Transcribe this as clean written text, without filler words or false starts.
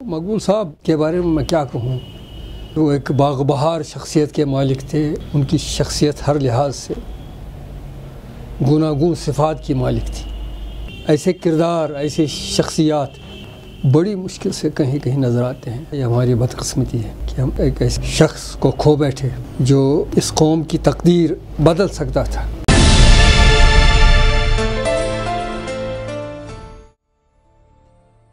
मकबूल साहब के बारे में मैं क्या कहूँ, वो एक बाग़बहार शख्सियत के मालिक थे। उनकी शख्सियत हर लिहाज से गुनागुन सिफ़ात की मालिक थी। ऐसे किरदार, ऐसे शख्सियात बड़ी मुश्किल से कहीं कहीं नज़र आते हैं। ये हमारी बदकिस्मती है कि हम एक ऐसे शख्स को खो बैठे जो इस कौम की तकदीर बदल सकता था।